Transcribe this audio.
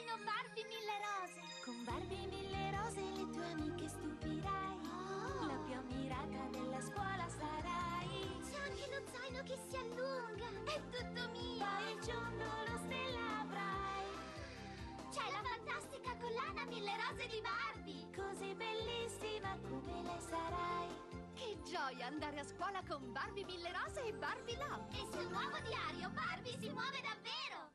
zaino Barbie mille rose. Con Barbie mille rose le tue amiche stupirai. La più ammirata della scuola sarai. C'è anche lo zaino che si allunga. È tutto mio. Poi il ciondolo stella avrai. C'è la fantastica collana mille rose di Barbie. Così bellissima come lei sarai. Che gioia andare a scuola con Barbie mille rose e Barbie Love! E sul nuovo diario Barbie si muove davvero.